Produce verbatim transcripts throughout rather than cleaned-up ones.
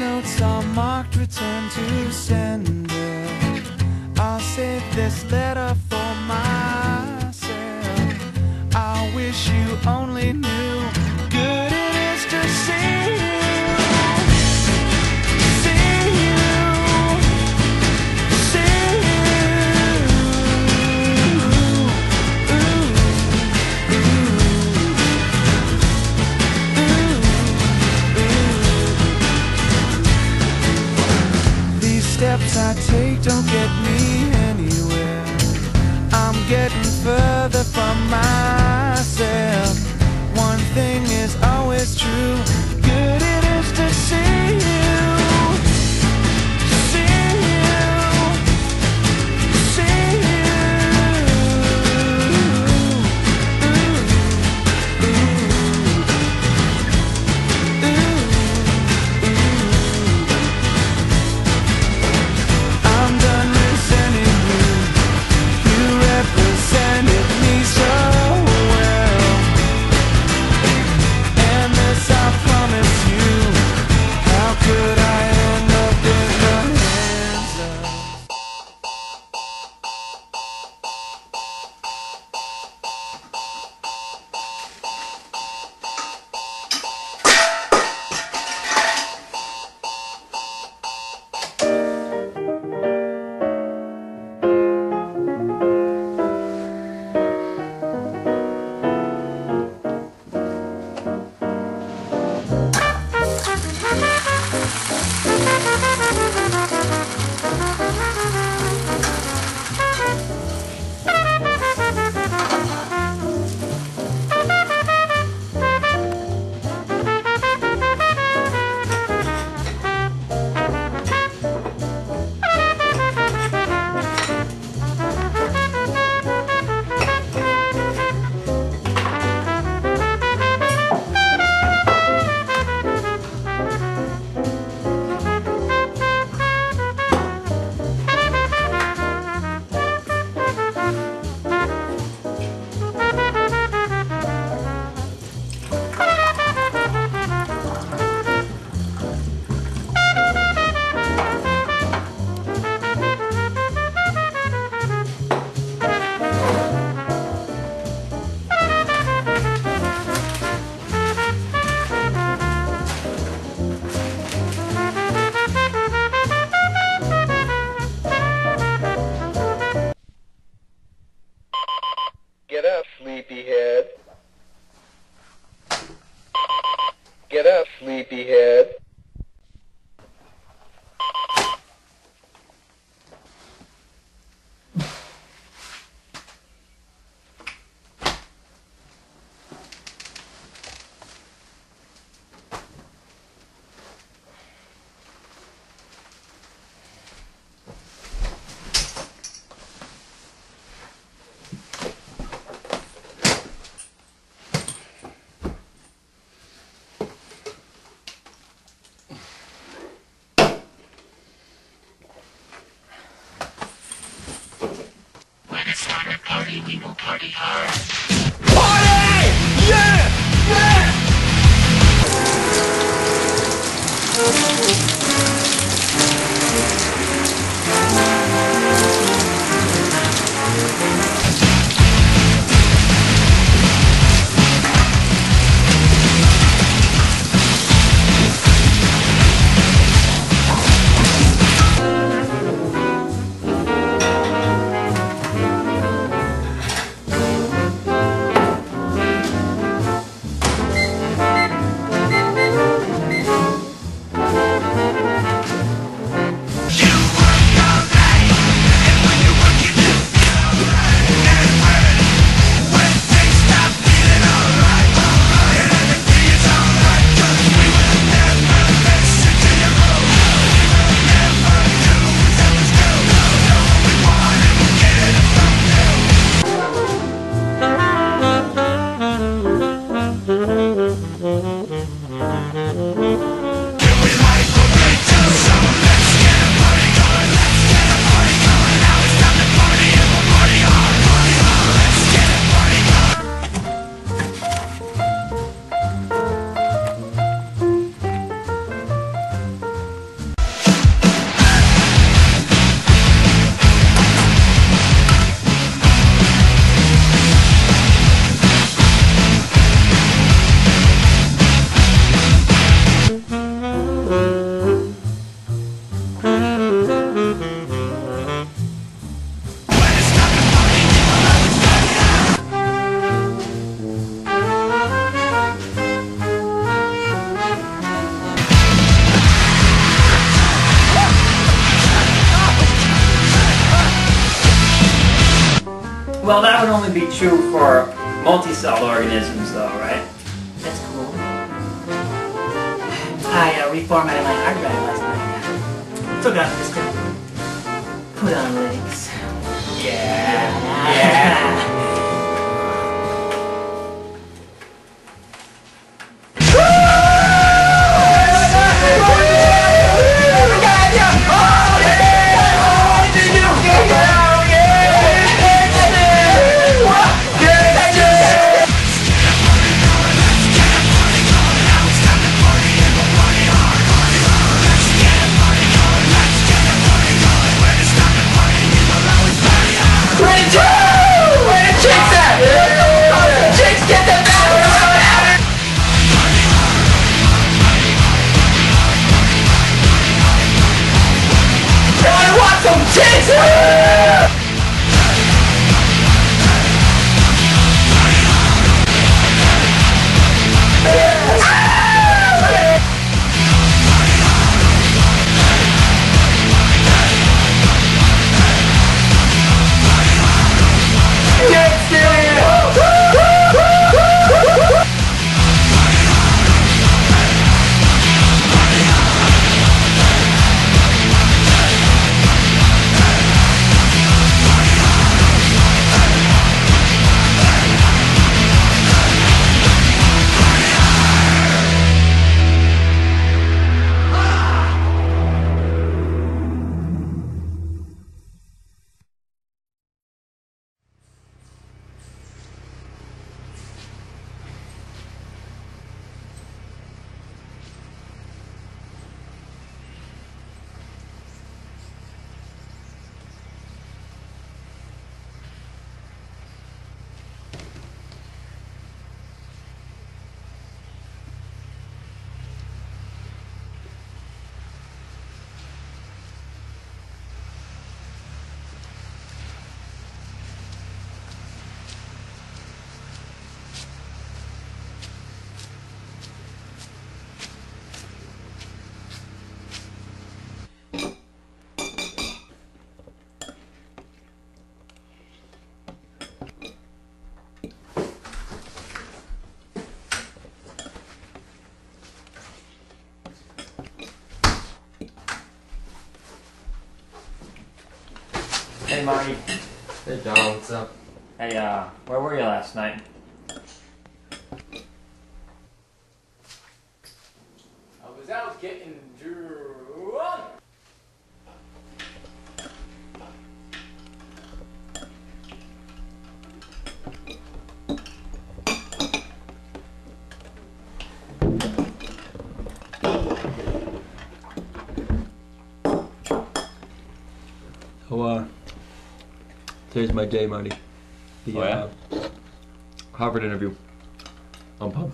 notes are marked return to sender. I'll save this letter for myself. I wish you only knew good it is to see you, see you, see you. Ooh, ooh, ooh, ooh. These steps I take don't get me anywhere. I'm getting further from myself. One thing doesn't be true for multi-celled organisms, though, right? That's cool. I uh, reformatted my hard drive last night. Took out this to put on legs. Yeah. Yeah. Hey, Marty. Hey, Don, what's up? Hey, uh, where were you last night? I was out getting drunk. So, uh, today's my day, Marty. The, Oh, yeah? uh, Harvard interview. I'm pumped.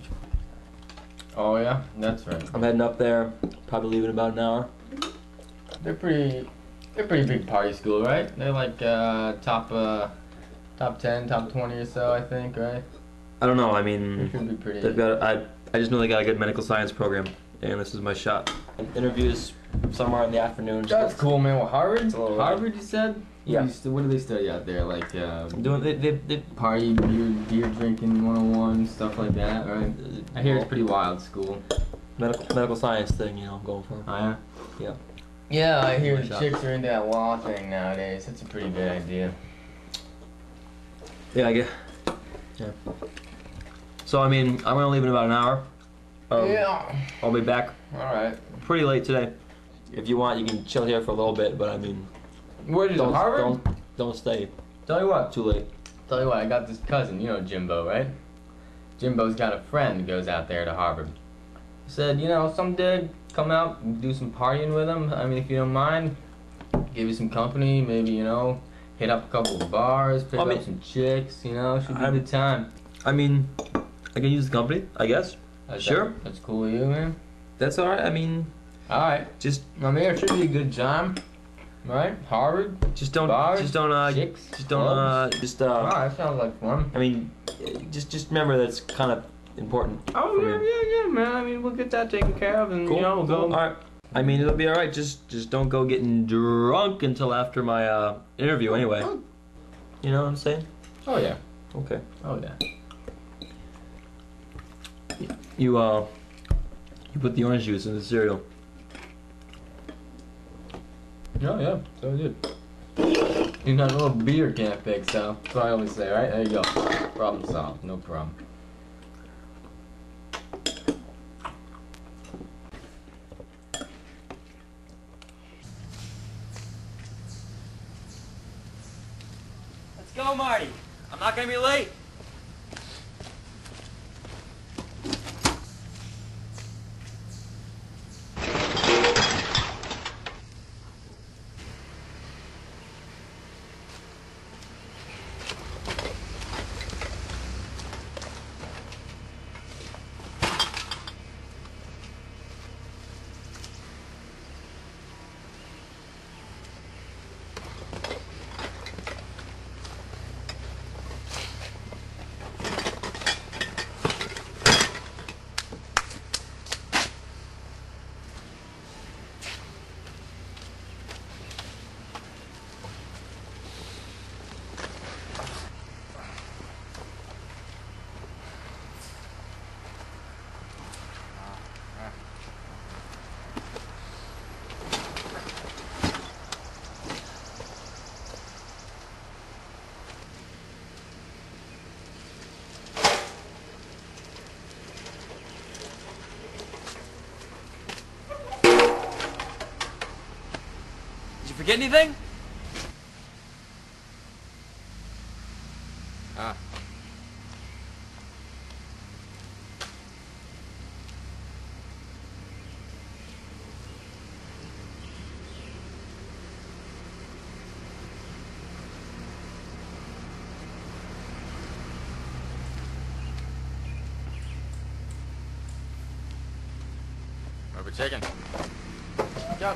Oh yeah, that's right. I'm heading up there, probably leaving in about an hour. They're pretty, they're pretty big party school, right? They're like uh, top, uh, top ten, top twenty or so, I think, right? I don't know, I It mean, should be pretty. they've got, I, I just know they got a good medical science program, and this is my shot. Interviews somewhere in the afternoon. That's cool, man. Well, Harvard, It's a little Harvard, you said? Yeah. What do, you st- what do they study out there? Like uh, I'm doing, they, they, they, party, beer, beer drinking one oh one, stuff like that, right? I hear it's pretty wild school. medical, medical science thing, you know, I'm going for. Oh yeah. Yeah. Yeah, I hear My the shot. chicks are into that law thing nowadays. That's a pretty good idea. Yeah, I get, yeah. So, I mean, I'm gonna leave in about an hour. Um, yeah. I'll be back All right. pretty late today. If you want, you can chill here for a little bit, but I mean, Where is it? don't, Harvard? don't, don't stay Tell you what. too late. Tell you what. I got this cousin. You know Jimbo, right? Jimbo's got a friend who goes out there to Harvard. He said, you know, someday come out and do some partying with him. I mean, if you don't mind, give you some company. Maybe, you know, hit up a couple of bars, pick I mean, up some chicks. You know, should be a I'm- good time. I mean, I can use the company, I guess. That's Sure. That's cool with you, man. That's alright. I mean, All right. just I mean, it should be a good time, right? Harvard, just don't, bars, just don't, uh, chicks, just don't, uh, clubs. just, Oh, uh, that sounds like fun. I mean, just, just remember that's kind of important. Oh for yeah, me. yeah, yeah, man. I mean, we'll get that taken care of, and Cool. you know, we'll go. All right. I mean, it'll be alright. Just, just don't go getting drunk until after my uh interview, anyway. You know what I'm saying? Oh yeah. Okay. Oh yeah. You uh, you put the orange juice in the cereal. Oh yeah, so good. You got a little beer can't fix, so that's what I always say, right? There you go. Problem solved, no problem. Let's go, Marty. I'm not gonna be late. Did you forget anything? Ah. Rubber chicken. Go.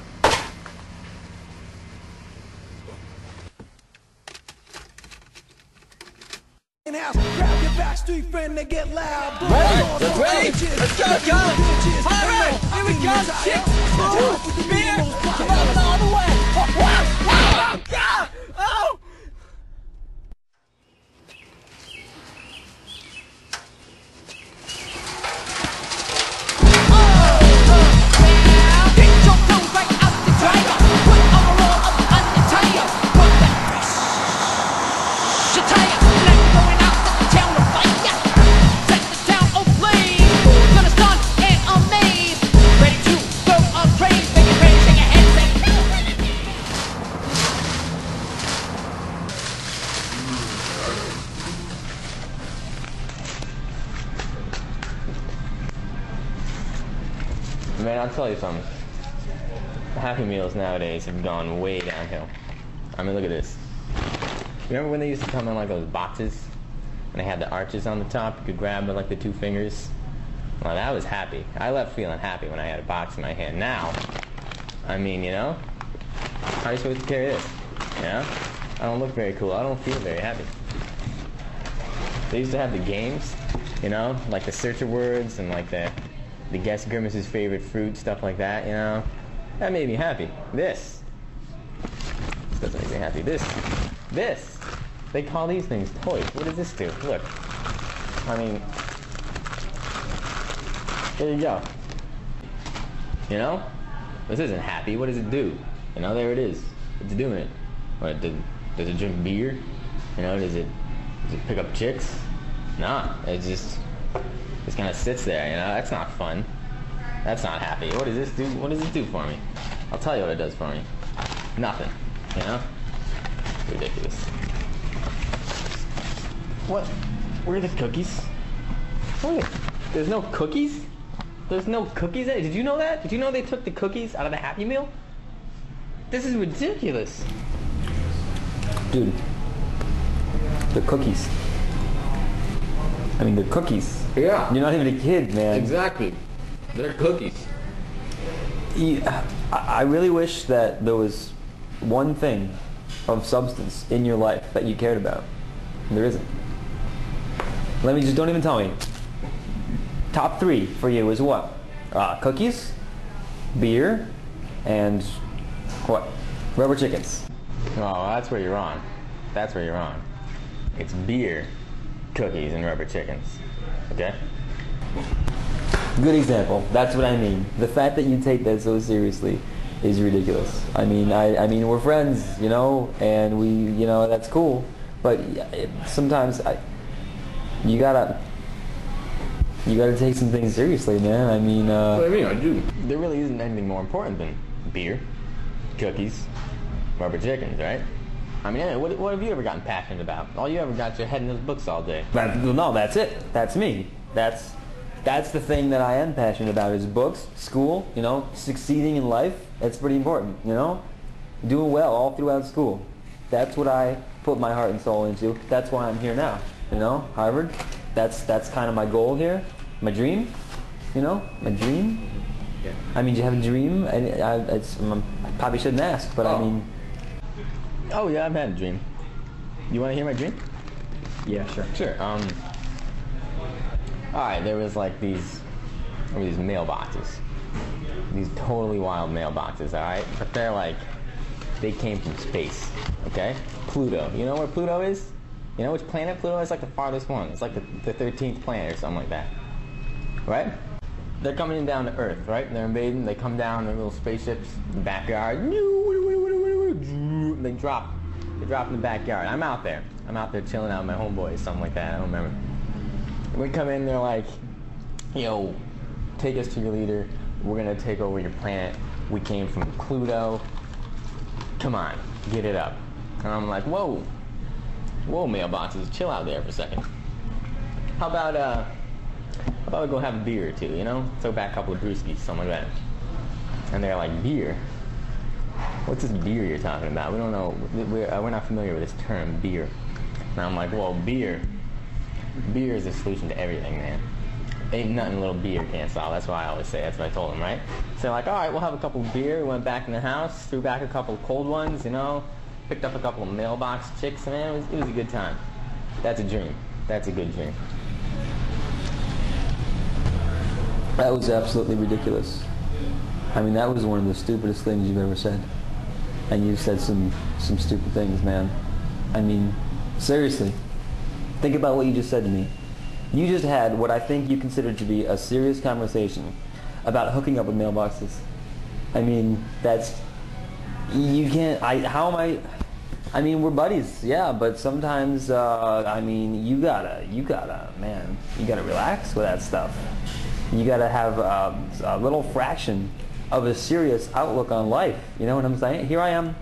House, grab your backstreet friend and get loud. Alright, let's ready? Let's go, go! Alright, here we go, chicks! Food, beer, coming all the way! Oh, wow, wow, God! Oh! Man, I'll tell you something. Happy Meals nowadays have gone way downhill. I mean, look at this. Remember when they used to come in like those boxes? And they had the arches on the top, you could grab with like the two fingers? Well, that was happy. I left feeling happy when I had a box in my hand. Now, I mean, you know, how are you supposed to carry this? You know? I don't look very cool. I don't feel very happy. They used to have the games, you know, like the search of words and like the the guess Grimace's favorite fruit, stuff like that, you know? That made me happy. This. This doesn't make me happy. This. This. They call these things toys. What does this do? Look. I mean, there you go. You know? This isn't happy. What does it do? You know, there it is. It's doing it. What, does, does it drink beer? You know, does it, does it pick up chicks? Nah, it just, just kind of sits there, you know? That's not fun. That's not happy. What does this do? What does this do for me? I'll tell you what it does for me. Nothing, you know? Ridiculous. What? Where are the cookies? Where are they? There's no cookies? There's no cookies in it? Did you know that? Did you know they took the cookies out of the Happy Meal? This is ridiculous. Dude, the cookies. I mean, the cookies. Yeah. You're not even a kid, man. Exactly. They're cookies. Yeah, I I really wish that there was one thing of substance in your life that you cared about. There isn't. Let me just, don't even tell me. Top three for you is what? Uh, cookies, beer, and what? Rubber chickens. Oh, that's where you're wrong. That's where you're wrong. It's beer, cookies and rubber chickens. Okay? Good example. That's what I mean. The fact that you take that so seriously is ridiculous. I mean, I, I mean, we're friends, you know, and we, you know, that's cool. But it, sometimes I, you gotta, you gotta take some things seriously, man. I mean, uh. Well, you know, dude, there really isn't anything more important than beer, cookies, rubber chickens, right? I mean, what, what have you ever gotten passionate about? All you ever got your head in those books all day. But, no, that's it. That's me. That's, that's the thing that I am passionate about is books, school, you know, succeeding in life. That's pretty important, you know? Doing well all throughout school. That's what I put my heart and soul into. That's why I'm here now, you know, Harvard. That's that's kind of my goal here, my dream, you know, my dream. Yeah. I mean, do you have a dream? I, I, it's, I probably shouldn't ask, but oh. I mean. Oh yeah, I've had a dream. You want to hear my dream? Yeah, sure. Sure. Um. All right, there was like these, there were these mailboxes, these totally wild mailboxes. All right, but they're like, they came from space. Okay, Pluto. You know where Pluto is? You know which planet Pluto is? Like the farthest one. It's like the, the thirteenth planet or something like that. Right? They're coming in down to Earth, right? They're invading. They come down in little spaceships in the backyard. They drop. They drop in the backyard. I'm out there. I'm out there chilling out with my homeboys, something like that. I don't remember. We come in, they're like, yo, take us to your leader. We're gonna take over your planet. We came from Pluto. Come on, get it up. And I'm like, whoa, whoa, mailboxes, chill out there for a second. How about, uh, how about we go have a beer or two, you know? Throw back a couple of brewskis, something like that. And they're like, beer? What's this beer you're talking about? We don't know, we're, uh, we're not familiar with this term, beer. And I'm like, well, beer. Beer is the solution to everything, man. Ain't nothing little beer can't solve. That's what I always say. That's what I told them, right? So they're like, all right, we'll have a couple of beer. We went back in the house, threw back a couple of cold ones, you know, picked up a couple of mailbox chicks, man. It was, it was a good time. That's a dream. That's a good dream. That was absolutely ridiculous. I mean, that was one of the stupidest things you've ever said. And you said some, some stupid things, man. I mean, seriously. Think about what you just said to me. You just had what I think you consider to be a serious conversation about hooking up with mailboxes. I mean, that's, you can't, I, how am I, I mean, we're buddies, yeah, but sometimes, uh, I mean, you gotta, you gotta, man, you gotta relax with that stuff. You gotta have uh, a little fraction of a serious outlook on life, you know what I'm saying? Here I am,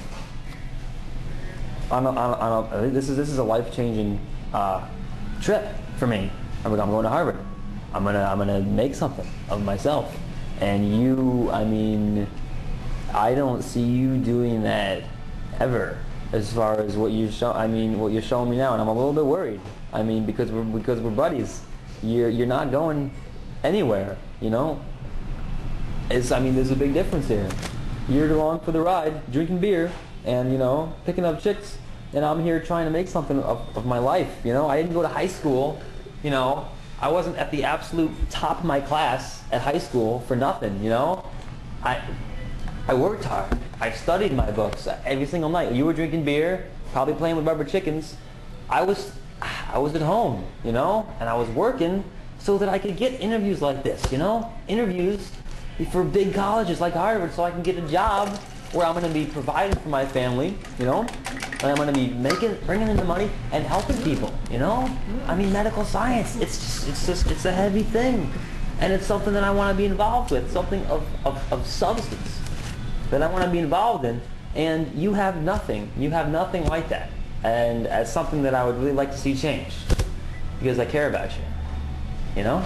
on a, on a, on a, this is, this is a life-changing uh, trip for me. I'm going to Harvard. I'm gonna I'm gonna make something of myself. And you, I mean, I don't see you doing that ever. As far as what you show, I mean, what you're showing me now, and I'm a little bit worried. I mean, because we're because we're buddies. You're you're not going anywhere. You know. It's I mean, there's a big difference here. You're along for the ride, drinking beer, and you know, picking up chicks. And I'm here trying to make something of, of my life, you know? I didn't go to high school, you know? I wasn't at the absolute top of my class at high school for nothing, you know? I I worked hard. I studied my books every single night. You were drinking beer, probably playing with rubber chickens. I was, I was at home, you know? And I was working so that I could get interviews like this, you know? Interviews for big colleges like Harvard so I can get a job where I'm going to be providing for my family, you know? And I'm going to be making, bringing in the money and helping people, you know? I mean, medical science, it's just, it's just, it's a heavy thing. And it's something that I want to be involved with, something of, of, of substance that I want to be involved in. And you have nothing, you have nothing like that. And as something that I would really like to see change. Because I care about you, you know?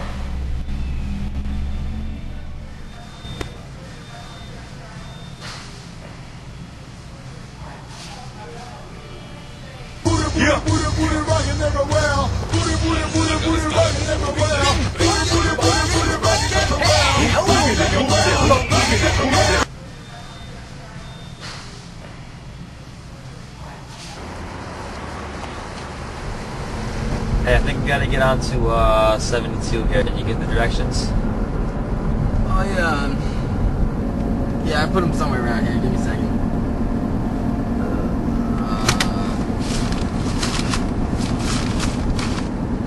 Yeah. Booty, booty, rockin' everywhere. Booty, booty, booty, booty, rockin' everywhere. Booty, booty, booty, booty, rockin' everywhere. Hey, I think we gotta get on to uh, seventy-two here. Can you get the directions? Oh yeah. um, Yeah, I put them somewhere around here. Give me a second.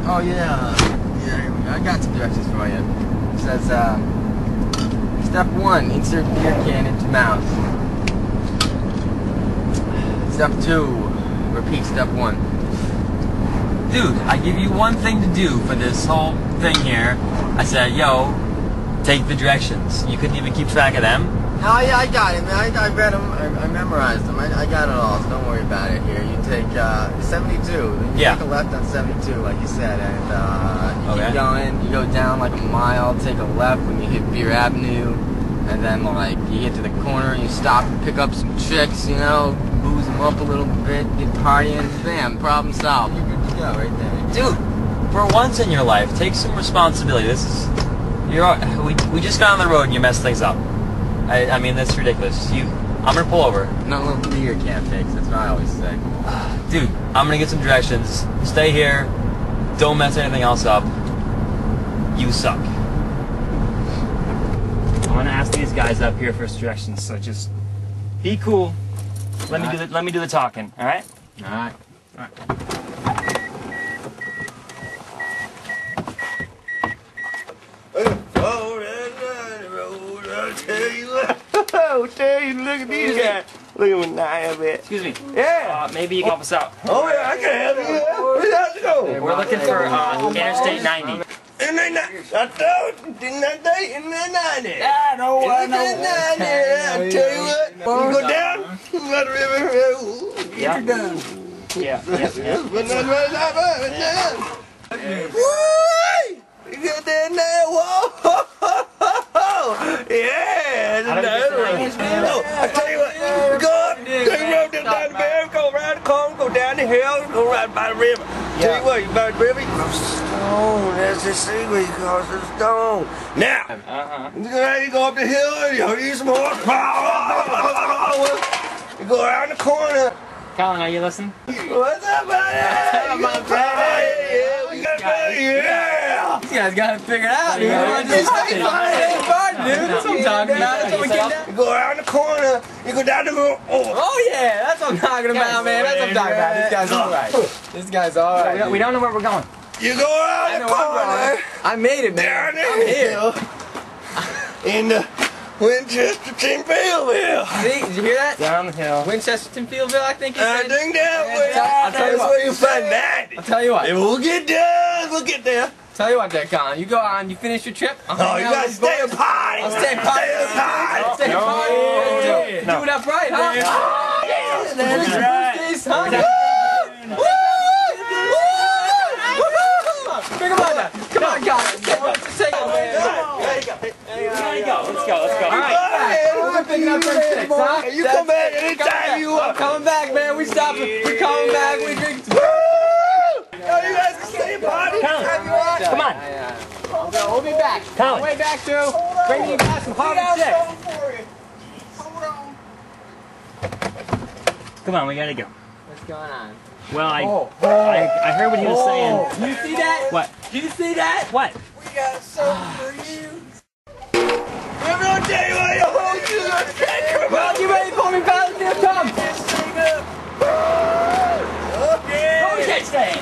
Oh yeah, yeah. Here we go. I got some directions for you. It says, uh, step one: insert beer can into mouth. Step two: repeat step one. Dude, I give you one thing to do for this whole thing here. I said, yo, take the directions. You couldn't even keep track of them. Oh yeah, I got it, man. I, I read them. I, I memorized them. I, I got it all. So don't worry about it. Here, you take uh, seventy-two. Then you Yeah. take a left on seventy-two, like you said, and uh, you Okay. keep going. You go down like a mile. Take a left when you hit Beer Avenue, and then like you get to the corner. You stop and pick up some chicks. You know, booze them up a little bit, get partying. Bam, problem solved. You're good to go right there. Dude, for once in your life, take some responsibility. This is, you're, we, we just got on the road and you messed things up. I, I mean, that's ridiculous. You, I'm gonna pull over. Not a little beer can't fix. That's what I always say. Dude, I'm gonna get some directions. Stay here. Don't mess anything else up. You suck. I'm gonna ask these guys up here for directions, so just be cool. Let me do the let me do the talking, all right? All right. Oh, tell you, look at these guys. Look at me now, man. Excuse me. Yeah. Uh, maybe you can help us out. Oh, yeah, I can help you. Where's that go? We're looking for uh, Interstate ninety. And then I thought, didn't I say in the ninety? I know, I In the ninety, I tell you what. You go down, you let the river roll. Yeah. You're done. Yeah, yeah, yeah. But not right now, but now. Woo! You get that now, whoa! Yeah, How do we get to ninety? no, I tell you what, go up, take the road down the river, go around the corner, go down the hill, go right by the river. Tell you what, you by the river, you go stone, that's the secret, you cross the stone. Now, Uh-huh. now you go up the hill, you use some horsepower, you go around the corner. Colin, are you listening? What's up, buddy? up, my buddy? Yeah, we got buddy, yeah. You guys got it figured out, dude. Yeah. It's fucking fun, dude. That's what I'm talking about. That's what we get down. You go around the corner, you go down the road. Oh, Oh yeah, that's what I'm talking about, man. That's what I'm talking about. This guy's alright. This guy's We alright. don't, we don't know where we're going. you go around I the know I'm corner, going. I made it, man. down the I'm here. hill, in the Winchester Fieldville. See, did you hear that? Down the hill. Winchester Fieldville, I think he I said. think that way. I'll tell you That's what. where you find that. I'll tell you what. And we'll get there, we'll get there. Tell you what, there, Colin. You go on. You finish your trip. I'll Oh, hang you out gotta with stay a these boys. party. I'll stay a party. Stay a party. Stay a No. party. Do, No. do it up right, huh? Yeah, That's right. birthdays, huh? Woo! Woo! Bring him on now. Come on, Colin. Take it, man. There you go. Let's go. Let's go. All right. We're picking up some chicks, huh? You come back anytime you I'm want. coming back, man. We stopping. We coming back. We drink. Woo! Oh, you guys can stay a party Colin, anytime you want. come on. So we'll be back. Colin. Way back to bringing you back some Harvard chicks. Come on, we gotta go. What's going on? Well, I Oh. I, I heard what he was saying. You see that? What? Did you see that? What? We got something for you. We're gonna tell you what you hold you. Come Well, on, you ready for me, pal? Here it comes. sing up. Okay. Oh, we can't stay.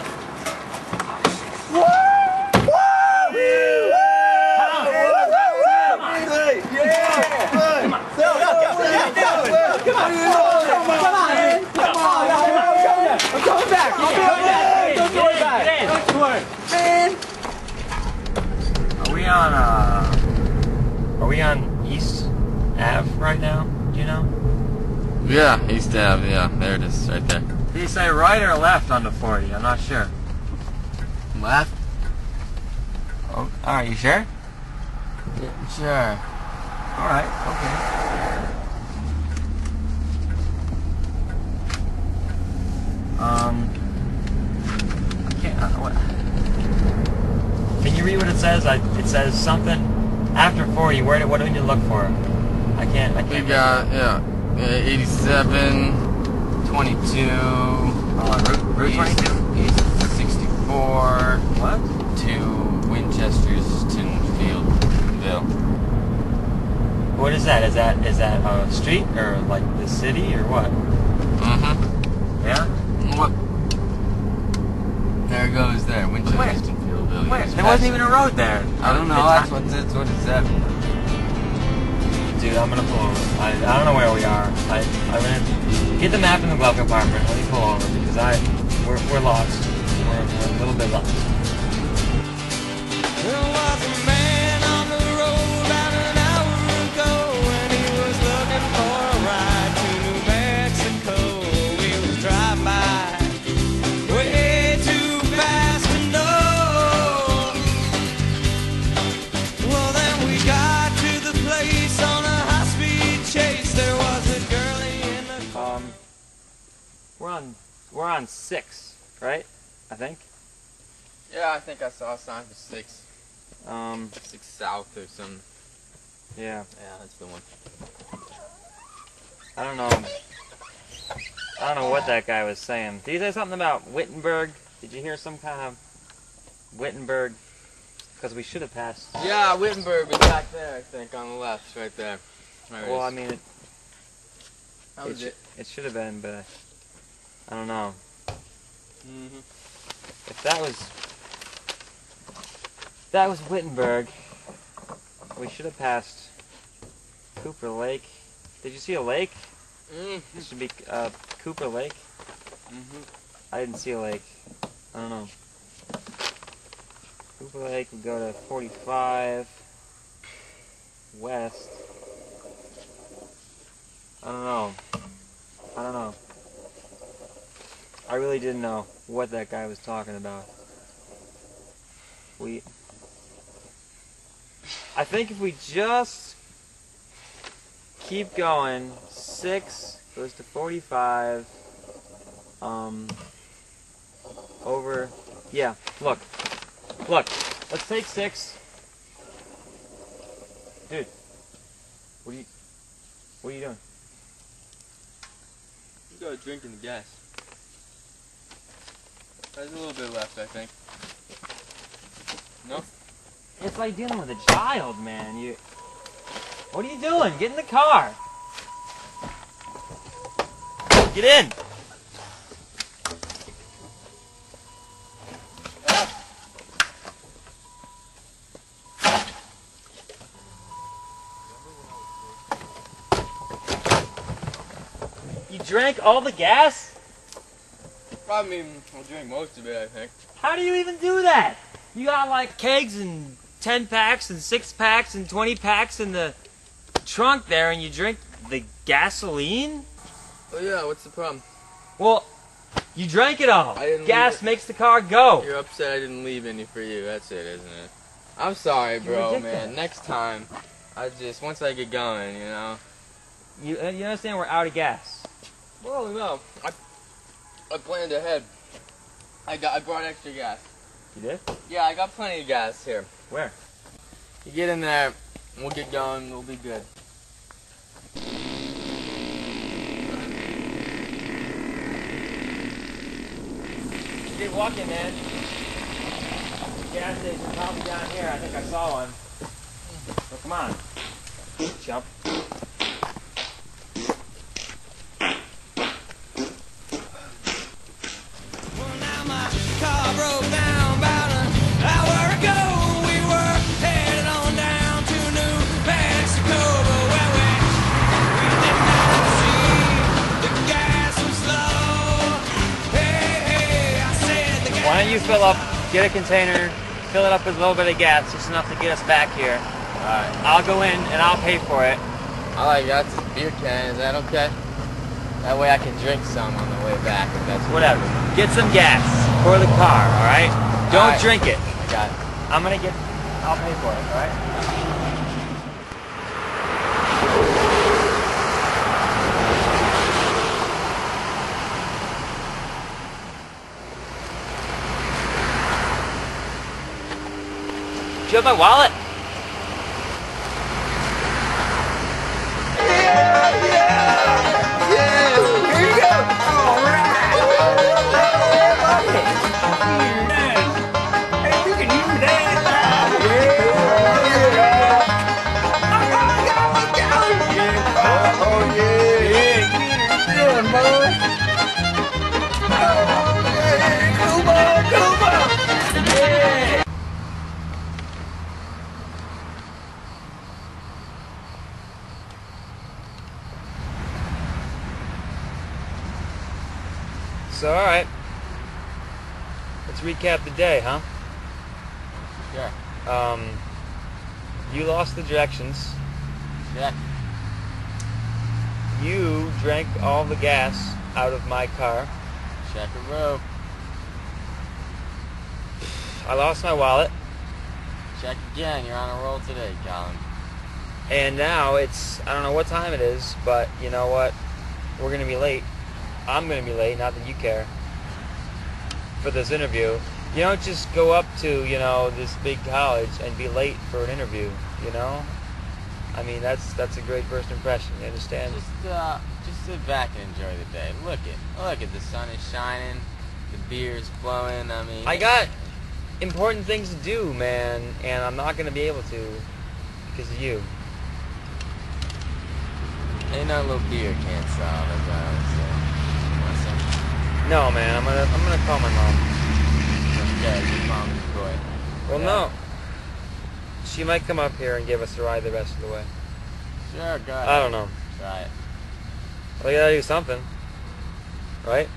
I'm coming back. I'll be right back. Don't worry about it. Don't worry. Man. Are we on, uh... Are we on East Ave right now? Do you know? Yeah, East Ave. Yeah, there it is, right there. Did you say right or left on the forty? I'm not sure. Left. Oh, alright, you sure? Yeah, sure. Alright, okay. Um... Can't, uh, what? Can you read what it says? I, it says something after forty. Where do, what do we need to look for? I can't, I We can't got yeah, uh, eighty-seven, twenty-two. Hold on, Route, Route twenty-two? East sixty-four What? to Winchester's Fieldville. What is that? Is that is that a street or like the city or what? Mm-hmm. Yeah. What? There it goes there, Winchester's civilians. Where? There wasn't even a road there. I don't know, that's what, that's what it said. Dude, I'm gonna pull over. I, I don't know where we are. I, I'm gonna get the map in the glove compartment. Let me pull over because I, we're, we're lost. We're, we're a little bit lost. There was a man on the road about an hour ago, and he was looking for a ride to New Mexico. He was driving by way too fast to know. Well, then we got to the place on a high-speed chase. There was a girlie in the car. Um, we're on, we're on six, right? I think. Yeah, I think I saw a sign for six. Um, Six South or something. yeah. Yeah, that's the one. I don't know. I don't know what that guy was saying. Did he say something about Wittenberg? Did you hear some kind of Wittenberg? Because we should have passed. Yeah, Wittenberg was back there, I think, on the left, right there. There it Well, I is. mean, it, That it, was sh it. it should have been, but I don't know. Mm-hmm. If that was if that was Wittenberg, we should have passed Cooper Lake. Did you see a lake? Mm-hmm. It should be uh, Cooper Lake. Mm-hmm. I didn't see a lake. I don't know. Cooper Lake would go to forty-five west. I don't know. I don't know. I really didn't know what that guy was talking about. We... I think if we just keep going, six goes to forty-five, um, over, yeah, look, look, let's take six. Dude, what are you, what are you doing? You got a drink in the gas. There's a little bit left, I think. No? It's like dealing with a child, man. You. What are you doing? Get in the car. Get in. You drank all the gas? Probably, I'll drink most of it, I think. How do you even do that? You got like kegs and ten packs and six packs and twenty packs in the trunk there, and you drink the gasoline? Oh yeah, what's the problem? Well, you drank it all. I didn't Gas leave it. makes the car go. You're upset I didn't leave any for you, that's it, isn't it? I'm sorry, bro, ridiculous. man. Next time, I just, once I get going, you know? You, uh, you understand we're out of gas. Well, no, I, I planned ahead. I got, I brought extra gas. You did? Yeah, I got plenty of gas here. Where? You get in there, we'll get going, we'll be good. Keep walking, man. Gas station probably down here. I think I saw one. So come on. Jump. Well, now my car broke down about an hour ago. We were headed on down to New Mexico, but when we, we did not see the gas was low. Hey, hey, I said the gas. Why don't you fill up, get a container, fill it up with a little bit of gas, just enough to get us back here. Alright. I'll go in and I'll pay for it. All I got's this beer can, is that okay? That way I can drink some on the way back, if that's Whatever. Get some gas for the car, alright? Don't Alright. drink it. I got it. I'm gonna get, I'll pay for it, alright? Do you have my wallet? So, alright. Let's recap the day, huh? Sure. Um, you lost the directions. Yeah. You drank all the gas out of my car. Check a rope. I lost my wallet. Check again. You're on a roll today, Colin. And now it's, I don't know what time it is, but you know what? We're going to be late. I'm going to be late, not that you care, for this interview. You don't just go up to, you know, this big college and be late for an interview, you know? I mean, that's that's a great first impression, you understand? Just, uh, just sit back and enjoy the day. Look at, look at the sun is shining, the beer's flowing, I mean... I got important things to do, man, and I'm not going to be able to because of you. Ain't no little beer can't solve, that's what I would say. Want some? No, man, I'm gonna I'm gonna call my mom. Okay, your mom's a boy. Well, Yeah. no. She might come up here and give us a ride the rest of the way. Sure, go ahead. I don't know. Try it. We gotta do something, right?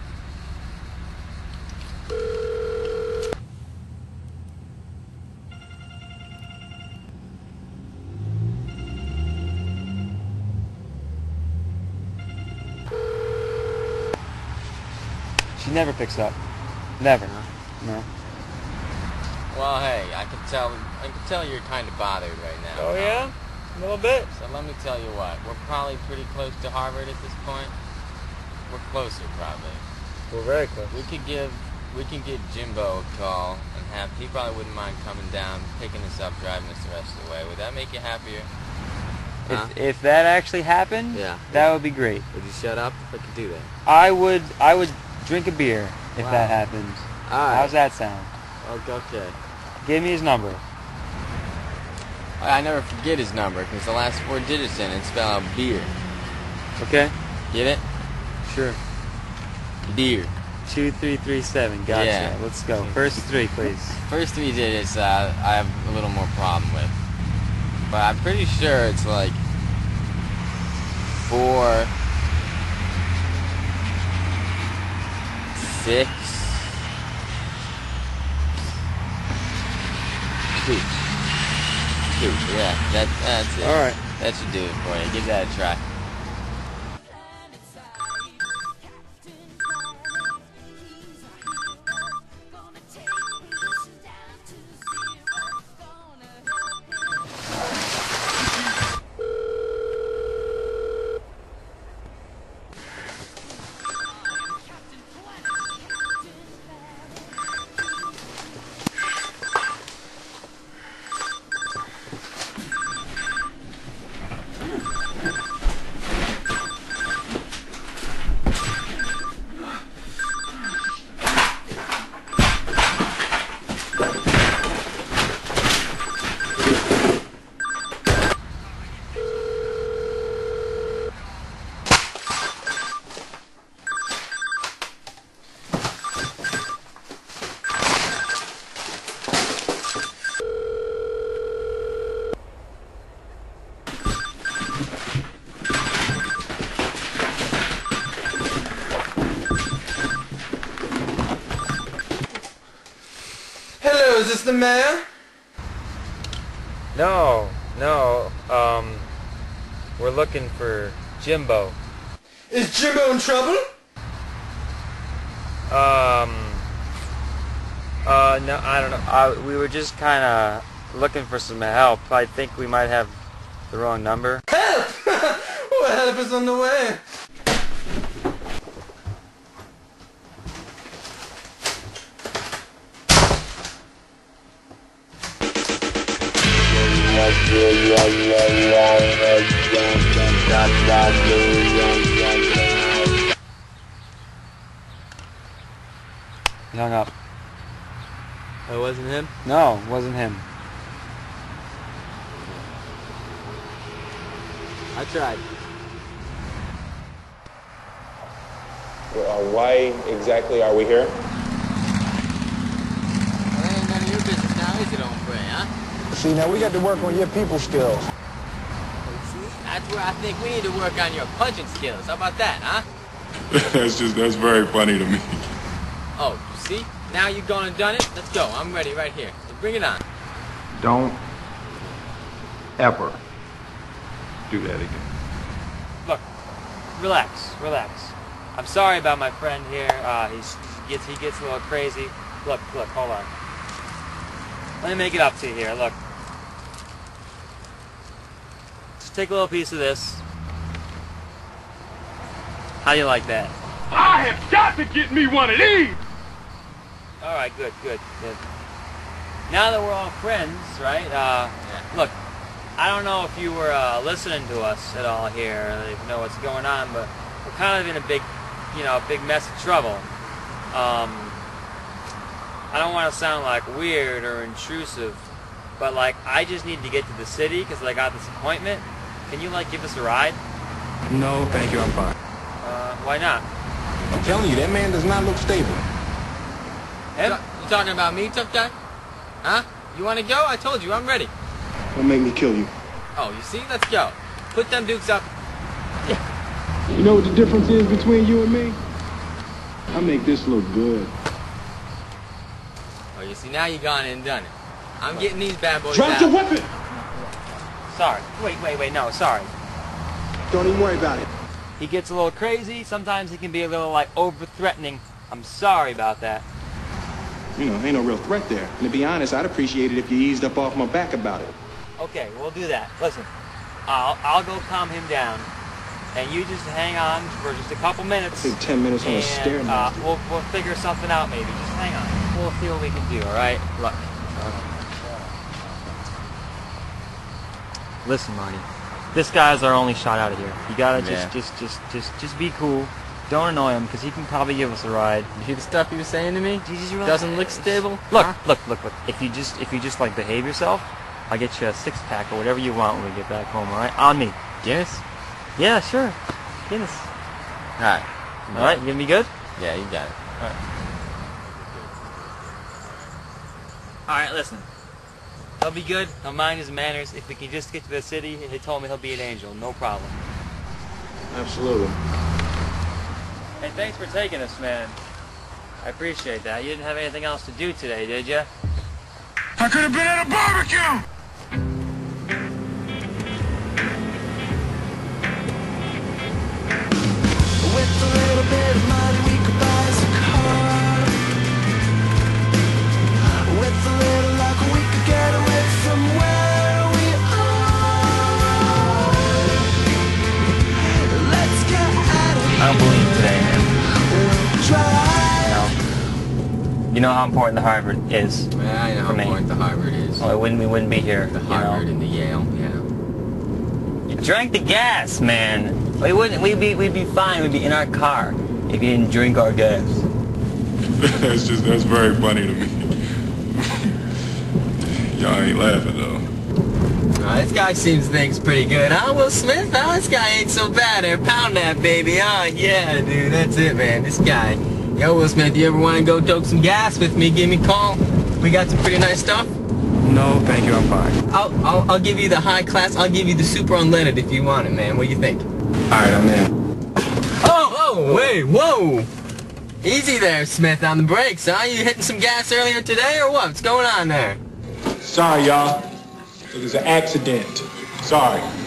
She never picks up. Never. No. Well, hey, I can tell, I can tell you're kind of bothered right now. Oh yeah? A little bit. So let me tell you what, we're probably pretty close to Harvard at this point. We're closer, probably. We're very close. We could give, we can give Jimbo a call and have, he probably wouldn't mind coming down, picking us up, driving us the rest of the way. Would that make you happier? Huh? If, if that actually happened, Yeah. that would be great. Would you shut up if I could do that? I would I would drink a beer if Wow. that happened. Alright. How's that sound? Okay. Give me his number. I never forget his number because the last four digits in it spell out beer. Okay? Get it? Sure. Beer. Two three three seven. Gotcha. Yeah. Let's go. First three, please. First three digits uh, I have a little more problem with. But I'm pretty sure it's like four, six, two. Two, yeah, that, that's it. All right. That should do it for you. Give that a try. Hello, is this the mayor? No, no. Um, we're looking for Jimbo. Is Jimbo in trouble? Um. Uh, no, I don't know. Uh, we were just kind of looking for some help. I think we might have the wrong number. Help! Well, help is on the way. He hung up. Oh, it wasn't him? No, it wasn't him. I tried. Uh, why exactly are we here? Well, that ain't none of your business now, is it, hombre, huh? See, now we got to work on your people skills. That's where I think we need to work on your punching skills. How about that, huh? That's just, that's very funny to me. Oh, you see? Now you've gone and done it. Let's go. I'm ready right here. Let's bring it on. Don't ever do that again. Look, relax, relax. I'm sorry about my friend here. Uh, he's, he gets he gets a little crazy. Look, look, hold on. Let me make it up to you here. Look, just take a little piece of this. How do you like that? I have got to get me one of these. All right, good, good, good. Now that we're all friends, right? Uh, look, I don't know if you were uh, listening to us at all here, or if you know what's going on, but we're kind of in a big, you know, a big mess of trouble. Um, I don't want to sound like weird or intrusive, but like I just need to get to the city because I got this appointment. Can you like give us a ride? No, thank you, I'm fine. Uh, why not? I'm telling you, that man does not look stable. Him? You talking about me, tough guy? Huh? You want to go? I told you, I'm ready. Don't make me kill you. Oh, you see? Let's go. Put them dukes up. You know what the difference is between you and me? I make this look good. Oh, you see, now you gone and done it. I'm getting these bad boys Drop out. your weapon! Sorry. Wait, wait, wait. No, sorry. Don't even worry about it. He gets a little crazy. Sometimes he can be a little like over-threatening. I'm sorry about that. You know, ain't no real threat there. And to be honest, I'd appreciate it if you eased up off my back about it. Okay, we'll do that. Listen, I'll I'll go calm him down, and you just hang on for just a couple minutes. Take ten minutes on a and, stair uh, master. we'll we'll figure something out maybe. Just hang on. We'll see what we can do. All right. Look. Listen, Marty. This guy's our only shot out of here. You gotta just Yeah. just just just just be cool. Don't annoy him, because he can probably give us a ride. You hear the stuff he was saying to me? Jesus, you Doesn't look stable? Look, Huh? look, look, look. If you just, if you just like behave yourself, I'll get you a six pack or whatever you want when we get back home. All right, on me. Guinness? Yeah, sure. Guinness. All right. All right, you gonna be good? Yeah, you got it. All right. All right, listen. He'll be good. He'll mind his manners. If we can just get to the city, he told me he'll be an angel. No problem. Absolutely. Hey, thanks for taking us, man. I appreciate that. You didn't have anything else to do today, did you? I could have been at a barbecue. With a little bit of money we could buy us a car. With a little luck we could get away from where we are. Let's get at it. I don't believe today, man. We'll try. You know how important the Harvard is. Yeah, I know For how me. important the Harvard is. Well, we wouldn't, we wouldn't be here. The you Harvard know. and the Yale, yeah. You drank the gas, man. We wouldn't. We'd be. We'd be fine. We'd be in our car if you didn't drink our gas. That's just, that's very funny to me. Y'all ain't laughing though. Oh, this guy seems to think it's pretty good. Huh, Will Smith? Oh, this guy ain't so bad there. Pound that baby. Oh, yeah, dude. That's it, man. This guy. Yo, Will Smith, you ever want to go dope some gas with me? Give me a call. We got some pretty nice stuff. No, thank you, I'm fine. I'll, I'll, I'll give you the high class. I'll give you the super unleaded if you want it, man. What do you think? Alright, I'm in. Oh, oh, wait, whoa. Easy there, Smith, on the brakes, huh? You hitting some gas earlier today or what? What's going on there? Sorry, y'all. It was an accident. Sorry.